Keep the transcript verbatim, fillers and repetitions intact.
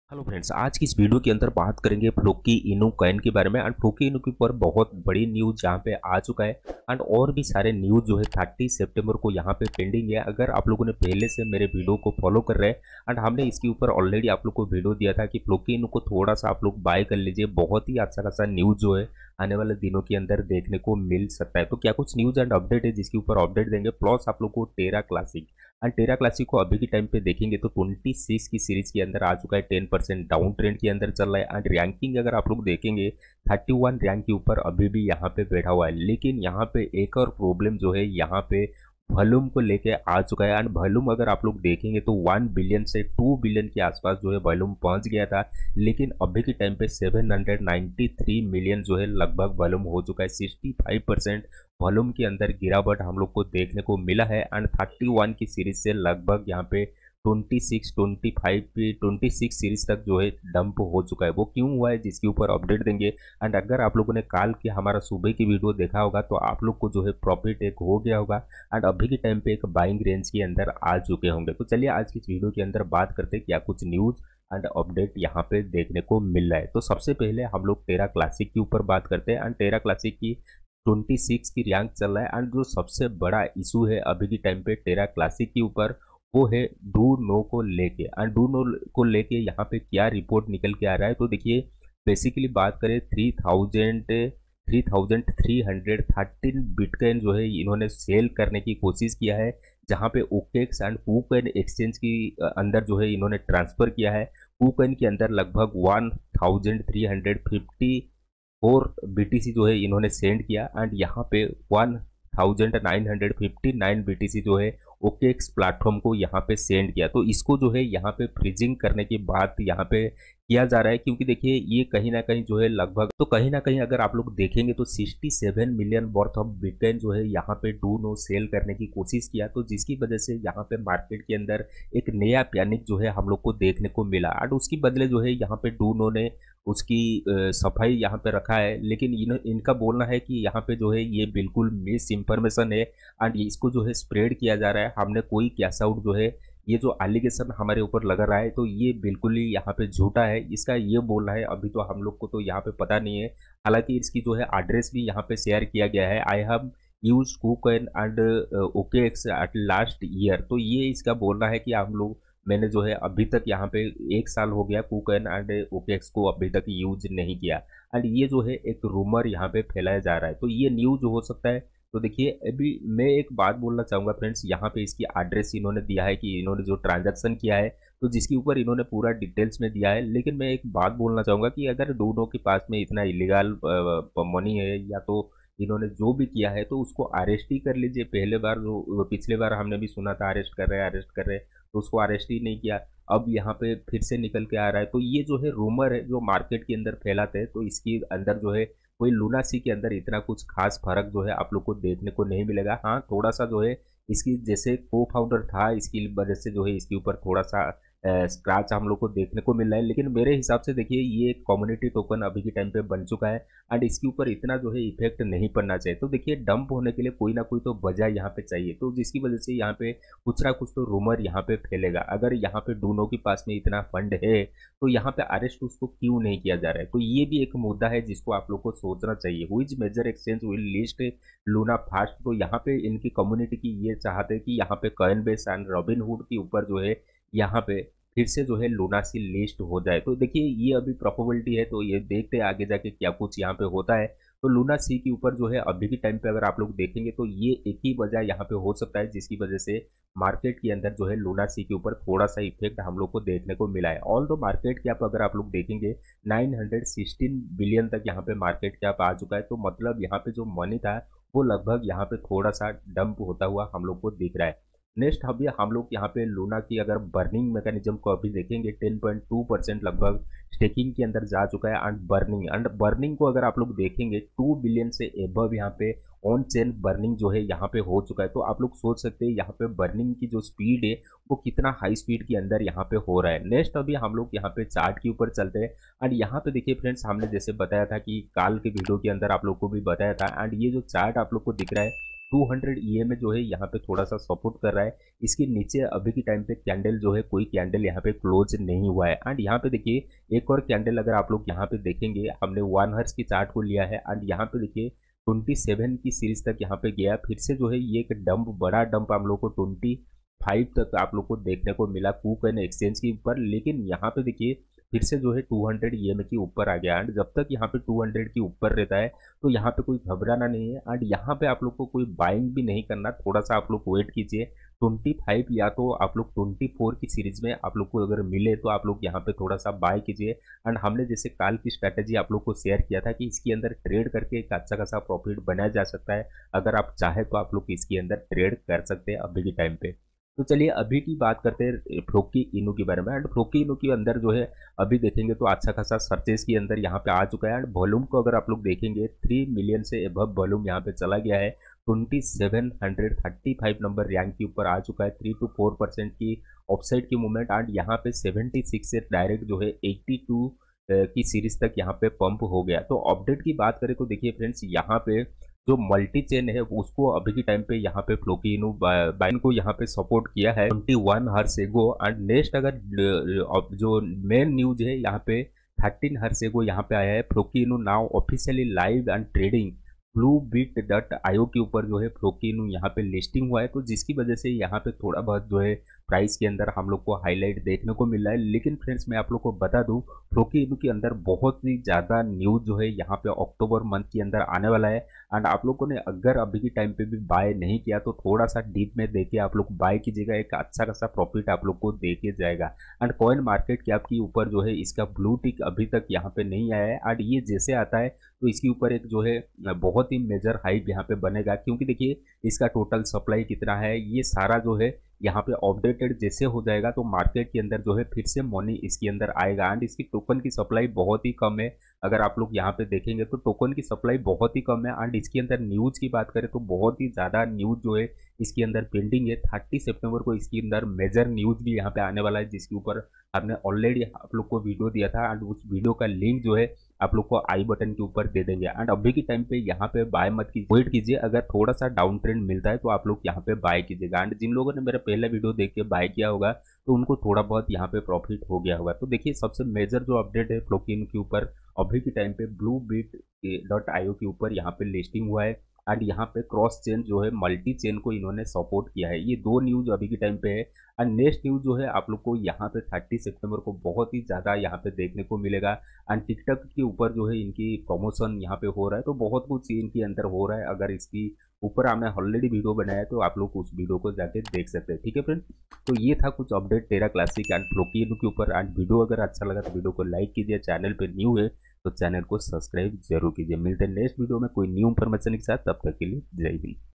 Hello friends, आज की इस वीडियो के अंदर बात करेंगे फ्लोकी इनू कॉइन के बारे में। एंड फ्लोकी इनू के ऊपर बहुत बड़ी न्यूज़ यहाँ पे आ चुका है। एंड और भी सारे न्यूज़ जो है तीस सितंबर को यहाँ पे पेंडिंग है। अगर आप लोगों ने पहले से मेरे वीडियो को फॉलो कर रहे हैं एंड हमने इसके ऊपर ऑलरेडी आप लोग को वीडियो दिया था कि फ्लोकी इनू को थोड़ा सा आप लोग बाय कर लीजिए। बहुत ही अच्छा खासा न्यूज़ जो है आने वाले दिनों के अंदर देखने को मिल सकता है। तो क्या कुछ न्यूज़ एंड अपडेट है जिसके ऊपर अपडेट देंगे, प्लस आप लोग को Terra Classic and Terra Classic को अभी के टाइम पे देखेंगे तो छब्बीस की सीरीज के अंदर आ चुका है, टेन परसेंट डाउन ट्रेंड के अंदर चल रहा है। एंड रैंकिंग अगर आप लोग देखेंगे इकतीस रैंक के ऊपर अभी भी यहाँ पे बैठा हुआ है। लेकिन यहाँ पे एक और प्रॉब्लम जो है यहाँ पे वॉल्यूम को लेके आ चुका है। एंड वॉल्यूम अगर आप लोग देखेंगे तो वन बिलियन से टू बिलियन के आसपास जो है वॉल्यूम पहुंच गया था। लेकिन अभी के टाइम पे seven hundred ninety three million जो है लगभग वॉल्यूम हो चुका है। सिक्सटी फाइव परसेंट वॉल्यूम के अंदर गिरावट हम लोग को देखने को मिला है। एंड थर्टी वन की सीरीज से लगभग यहाँ पे ट्वेंटी सिक्स ट्वेंटी फाइव पे ट्वेंटी सिक्स सीरीज तक जो है डंप हो चुका है। वो क्यों हुआ है जिसके ऊपर अपडेट देंगे। एंड अगर आप लोगों ने काल की हमारा सुबह की वीडियो देखा होगा तो आप लोग को जो है प्रॉफिट एक हो गया होगा एंड अभी के टाइम पे एक बाइंग रेंज के अंदर आ चुके होंगे। तो चलिए आज की इस वीडियो के अंदर बात करते हैं क्या कुछ न्यूज़ एंड अपडेट यहाँ पे देखने को मिल रहा है। तो सबसे पहले हम लोग टेरा क्लासिक के ऊपर बात करते हैं। एंड टेरा क्लासिक की छब्बीस की रैंक चल रहा है। एंड जो सबसे बड़ा इशू है अभी के टाइम पे टेरा क्लासिक के ऊपर वो है डू नो को लेके। एंड डू नो को लेके यहाँ पे क्या रिपोर्ट निकल के आ रहा है तो देखिए, बेसिकली बात करें three thousand three thousand three hundred thirteen bitcoin जो है इन्होंने सेल करने की कोशिश किया है, जहाँ पे ओकेक्स एंड कूकॉइन एक्सचेंज की अंदर जो है इन्होंने ट्रांसफर किया है। कूकॉइन के अंदर लगभग one thousand three hundred fifty four BTC जो है इन्होंने सेंड किया। एंड यहाँ पे one thousand nine hundred fifty nine BTC जो है ओकेएक्स प्लेटफॉर्म को यहाँ पे सेंड किया। तो इसको जो है यहाँ पे फ्रीजिंग करने की बात यहाँ पे किया जा रहा है, क्योंकि देखिए ये कहीं ना कहीं जो है लगभग तो कहीं ना कहीं अगर आप लोग देखेंगे तो sixty seven million worth of bitcoin जो है यहाँ पे डू नो सेल करने की कोशिश किया। तो जिसकी वजह से यहाँ पे मार्केट के अंदर एक नया पैनिक जो है हम लोग को देखने को मिला। और उसके बदले जो है यहाँ पे डू नो ने उसकी अ, सफाई यहाँ पे रखा है। लेकिन इन इनका बोलना है कि यहाँ पे जो है ये बिल्कुल मिस इंफॉर्मेशन है एंड इसको जो है स्प्रेड किया जा रहा है। हमने कोई कैश आउट जो है ये जो एलिगेशन हमारे ऊपर लगा रहा है तो ये बिल्कुल ही यहाँ पे झूठा है, इसका ये बोलना है। अभी तो हम लोग को तो यहाँ पे पता नहीं है। हालांकि इसकी जो है एड्रेस भी यहाँ पे शेयर किया गया है। I have use KuCoin and OKX at last year. तो ये इसका बोलना है कि हम लोग मैंने जो है अभी तक यहाँ पे एक साल हो गया कूकॉइन एंड ओकेएक्स को अभी तक यूज नहीं किया। एंड ये जो है एक रूमर यहाँ पे फैलाया जा रहा है। तो ये न्यूज हो सकता है। तो देखिए, अभी मैं एक बात बोलना चाहूँगा फ्रेंड्स, यहाँ पे इसकी एड्रेस इन्होंने दिया है कि इन्होंने जो ट्रांजैक्शन किया है तो जिसके ऊपर इन्होंने पूरा डिटेल्स में दिया है। लेकिन मैं एक बात बोलना चाहूँगा कि अगर दोनों के पास में इतना इलीगल मनी है या तो इन्होंने जो भी किया है तो उसको अरेस्ट ही कर लीजिए। पहले बार जो पिछले बार हमने भी सुना था अरेस्ट कर रहे हैं अरेस्ट कर रहे हैं, तो उसको अरेस्ट ही नहीं किया। अब यहाँ पे फिर से निकल के आ रहा है। तो ये जो है रूमर है जो मार्केट के अंदर फैलाते हैं, तो इसके अंदर जो है कोई लूना सी के अंदर इतना कुछ खास फर्क जो है आप लोग को देखने को नहीं मिलेगा। हाँ, थोड़ा सा जो है इसकी जैसे को फाउंडर था इसकी वजह से जो है इसके ऊपर थोड़ा सा स्क्रैच हम लोग को देखने को मिल रहा है। लेकिन मेरे हिसाब से देखिए ये कम्युनिटी टोकन अभी के टाइम पे बन चुका है एंड इसके ऊपर इतना जो है इफेक्ट नहीं पड़ना चाहिए। तो देखिए, डंप होने के लिए कोई ना कोई तो वजह यहाँ पे चाहिए, तो जिसकी वजह से यहाँ पे कुछ ना कुछ तो रूमर यहाँ पे फैलेगा। अगर यहाँ पे डूनो के पास में इतना फंड है तो यहाँ पे अरेस्ट उसको क्यों नहीं किया जा रहा है। तो ये भी एक मुद्दा है जिसको आप लोग को सोचना चाहिए। Which major exchange will list Luna fast. तो यहाँ पे इनकी कम्युनिटी की ये चाहते हैं कि यहाँ पे कॉइनबेस एंड रॉबिनहुड के ऊपर जो है यहाँ पे फिर से जो है लूना सी लिस्ट हो जाए। तो देखिए ये अभी प्रोबेबिलिटी है, तो ये देखते हैं आगे जाके क्या कुछ यहाँ पे होता है। तो लूना सी के ऊपर जो है अभी के टाइम पे अगर आप लोग देखेंगे तो ये एक ही वजह यहाँ पे हो सकता है जिसकी वजह से मार्केट के अंदर जो है लूना सी के ऊपर थोड़ा सा इफेक्ट हम लोग को देखने को मिला है। ऑल दो मार्केट कैप अगर आप लोग देखेंगे नाइन हंड्रेड सिक्सटीन बिलियन तक यहाँ पे मार्केट कैप आ चुका है। तो मतलब यहाँ पे जो मनी था वो लगभग यहाँ पे थोड़ा सा डंप होता हुआ हम लोग को दिख रहा है। नेक्स्ट अभी हम लोग यहाँ पे लूना की अगर बर्निंग मैकेनिज्म को अभी देखेंगे टेन पॉइंट टू परसेंट लगभग स्टेकिंग के अंदर जा चुका है। एंड बर्निंग एंड बर्निंग को अगर आप लोग देखेंगे टू बिलियन से एबव यहाँ पे ऑन चेन बर्निंग जो है यहाँ पे हो चुका है। तो आप लोग सोच सकते हैं यहाँ पे बर्निंग की जो स्पीड है वो कितना हाई स्पीड के अंदर यहाँ पे हो रहा है। नेक्स्ट अभी हम लोग यहाँ पे चार्ट के ऊपर चलते हैं। एंड यहाँ पे देखिए फ्रेंड्स, हमने जैसे बताया था कि काल के वीडियो के अंदर आप लोग को भी बताया था। एंड ये जो चार्ट आप लोग को दिख रहा है two hundred E M A जो है यहाँ पे थोड़ा सा सपोर्ट कर रहा है। इसके नीचे अभी के टाइम पे कैंडल जो है कोई कैंडल यहाँ पे क्लोज नहीं हुआ है। एंड यहाँ पे देखिए एक और कैंडल अगर आप लोग यहाँ पे देखेंगे, हमने वन हर्स की चार्ट को लिया है एंड यहाँ पे देखिए ट्वेंटी सेवन की सीरीज तक यहाँ पे गया, फिर से जो है ये एक डंप, बड़ा डंप हम लोग को ट्वेंटी फाइव तक आप लोग को देखने को मिला कूकॉइन एक्सचेंज के ऊपर। लेकिन यहाँ पे देखिए फिर से जो है two hundred E M A के ऊपर आ गया एंड जब तक यहाँ पे टू हंड्रेड के ऊपर रहता है तो यहाँ पे कोई घबराना नहीं है एंड यहाँ पे आप लोग को कोई बाइंग भी नहीं करना, थोड़ा सा आप लोग वेट कीजिए। ट्वेंटी फाइव या तो आप लोग ट्वेंटी फोर की सीरीज में आप लोग को अगर मिले तो आप लोग यहाँ पे थोड़ा सा बाय कीजिए। एंड हमने जैसे काल की स्ट्रैटेजी आप लोग को शेयर किया था कि इसके अंदर ट्रेड करके एक अच्छा खासा प्रॉफिट बनाया जा सकता है, अगर आप चाहे तो आप लोग इसके अंदर ट्रेड कर सकते हैं अभी के टाइम पे। तो चलिए अभी की बात करते हैं फ्लोकी इनू के बारे में। एंड फ्लोकी इनू के अंदर जो है अभी देखेंगे तो अच्छा खासा सर्चेस के अंदर यहाँ पे आ चुका है एंड वॉल्यूम को अगर आप लोग देखेंगे थ्री मिलियन से एबव वॉल्यूम यहाँ पे चला गया है। Twenty seven hundred thirty five number rank के ऊपर आ चुका है, थ्री टू फोर परसेंट की ऑफसाइड की मूवमेंट एंड यहाँ पे सेवेंटी सिक्स से डायरेक्ट जो है एट्टी टू की सीरीज तक यहाँ पे पंप हो गया। तो अपडेट की बात करें तो देखिए फ्रेंड्स यहाँ पे जो मल्टी चेन है उसको अभी के टाइम पे यहाँ पे फ्लोकी इनू बाइन को यहाँ पे सपोर्ट किया है twenty one hours ago. And next अगर जो मेन न्यूज है यहाँ पे थर्टीन हर्स एगो यहाँ पे आया है, Floki Inu now officially live and trading Bluebit dot IO के ऊपर जो है फ्लोकी इनू यहाँ पे लिस्टिंग हुआ है। तो जिसकी वजह से यहाँ पे थोड़ा बहुत जो है प्राइस के अंदर हम लोग को हाईलाइट देखने को मिल रहा है। लेकिन फ्रेंड्स मैं आप लोग को बता दूं फ्लोकी इनू के अंदर बहुत ही ज़्यादा न्यूज जो है यहाँ पे अक्टूबर मंथ के अंदर आने वाला है। एंड आप लोगों ने अगर अभी के टाइम पे भी बाय नहीं किया तो थोड़ा सा डीप में देके आप लोग बाय कीजिएगा, एक अच्छा खासा प्रॉफिट आप लोग को देके जाएगा। एंड कॉइन मार्केट कैप के ऊपर जो है इसका ब्लू टिक अभी तक यहाँ पे नहीं आया है एंड ये जैसे आता है तो इसके ऊपर एक जो है बहुत ही मेजर हाइप यहाँ पे बनेगा, क्योंकि देखिए इसका टोटल सप्लाई कितना है ये सारा जो है यहाँ पे अपडेटेड जैसे हो जाएगा तो मार्केट के अंदर जो है फिर से मनी इसके अंदर आएगा। एंड इसकी टोकन की सप्लाई बहुत ही कम है, अगर आप लोग यहाँ पे देखेंगे तो टोकन की सप्लाई बहुत ही कम है। एंड इसके अंदर न्यूज की बात करें तो बहुत ही ज़्यादा न्यूज जो है इसके अंदर पेंडिंग है। थर्टी सितंबर को इसके अंदर मेजर न्यूज भी यहाँ पे आने वाला है, जिसके ऊपर हमने ऑलरेडी आप लोग को वीडियो दिया था एंड उस वीडियो का लिंक जो है आप लोग को आई बटन के ऊपर दे देंगे। एंड अभी के टाइम पे यहाँ पे बाय मत कीजिए, वेट कीजिए, अगर थोड़ा सा डाउन ट्रेंड मिलता है तो आप लोग यहाँ पे बाय कीजिएगा। एंड जिन लोगों ने मेरा पहला वीडियो देख के बाय किया होगा तो उनको थोड़ा बहुत यहाँ पे प्रॉफिट हो गया होगा। तो देखिए सबसे मेजर जो अपडेट है फ्लोकी के ऊपर अभी के टाइम पे ब्लू बीट डॉट आईओ के ऊपर यहाँ पे लिस्टिंग हुआ है एंड यहाँ पे क्रॉस चेन जो है मल्टी चेन को इन्होंने सपोर्ट किया है। ये दो न्यूज अभी के टाइम पे है। एंड नेक्स्ट न्यूज जो है आप लोग को यहाँ पे थर्टी सितंबर को बहुत ही ज़्यादा यहाँ पे देखने को मिलेगा। एंड टिकटॉक के ऊपर जो है इनकी प्रमोशन यहाँ पे हो रहा है, तो बहुत कुछ इनके अंदर हो रहा है। अगर इसकी ऊपर हमने ऑलरेडी वीडियो बनाया है तो आप लोग उस वीडियो को जाके देख सकते हैं। ठीक है फ्रेंड, तो ये था कुछ update Terra Classic and Floki के ऊपर। एंड वीडियो अगर अच्छा लगा तो वीडियो को लाइक कीजिए, चैनल पे न्यू है तो चैनल को सब्सक्राइब जरूर कीजिए। मिलते हैं नेक्स्ट वीडियो में कोई न्यू इन्फॉर्मेशन के साथ, तब तक के लिए जय हिंद।